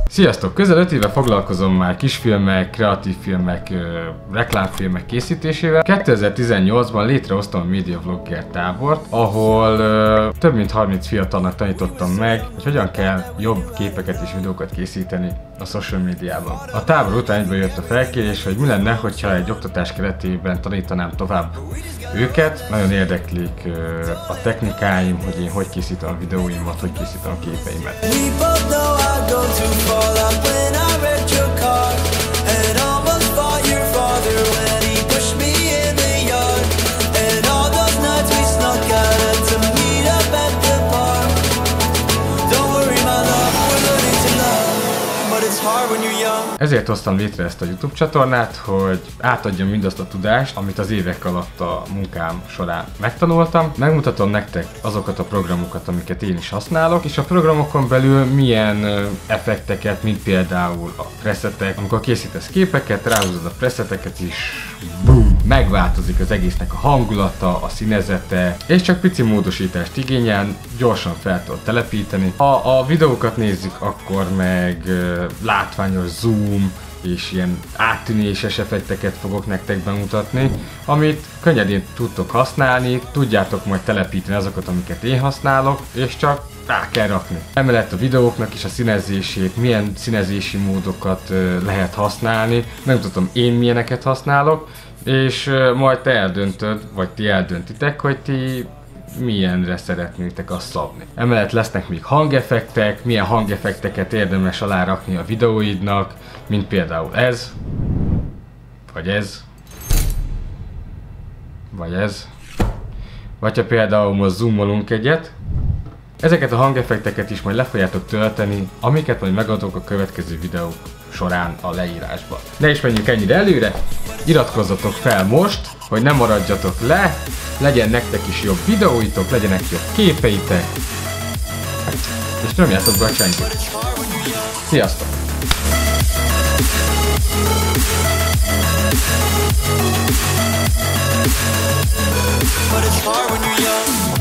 Sziasztok! Közel 5 éve foglalkozom már kisfilmek, kreatív filmek, reklámfilmek készítésével. 2018-ban létrehoztam a Media Vlogger tábort, ahol több mint 30 fiatalnak tanítottam meg, hogy hogyan kell jobb képeket és videókat készíteni a social médiában. A tábor után egyből jött a felkérés, hogy mi lenne, hogyha egy oktatás keretében tanítanám tovább őket. Nagyon érdeklik a technikáim, hogy én hogy készítem a videóimat, hogy készítem a képeimet. Ezért hoztam létre ezt a YouTube csatornát, hogy átadjam mindazt a tudást, amit az évek alatt a munkám során megtanultam. Megmutatom nektek azokat a programokat, amiket én is használok, és a programokon belül milyen effekteket, mint például a presetek. Amikor készítesz képeket, ráhúzod a preseteket is, boom, megváltozik az egésznek a hangulata, a színezete, és csak pici módosítást igényel, gyorsan fel tudod telepíteni. Ha a videókat nézzük, akkor meg látványos zoom és ilyen áttűnéses effekteket fogok nektek bemutatni, amit könnyedén tudtok használni, tudjátok majd telepíteni azokat, amiket én használok, és csak rá kell rakni. Emellett a videóknak is a színezését, milyen színezési módokat lehet használni, megmutatom én milyeneket használok, és majd te eldöntöd, vagy ti eldöntitek, hogy ti milyenre szeretnétek azt szabni. Emellett lesznek még hangeffektek, milyen hangeffekteket érdemes alárakni a videóidnak, mint például ez, vagy ez, vagy ez, vagy ha például most zoomolunk egyet. Ezeket a hangeffekteket is majd le fogjátok tölteni, amiket majd megadok a következő videók során a leírásba. Ne is menjünk ennyire előre, iratkozzatok fel most, hogy ne maradjatok le, legyen nektek is jobb videóitok, legyenek jobb képeitek, és nyomjátok be a csengőt. Sziasztok! But it's hard when you're young.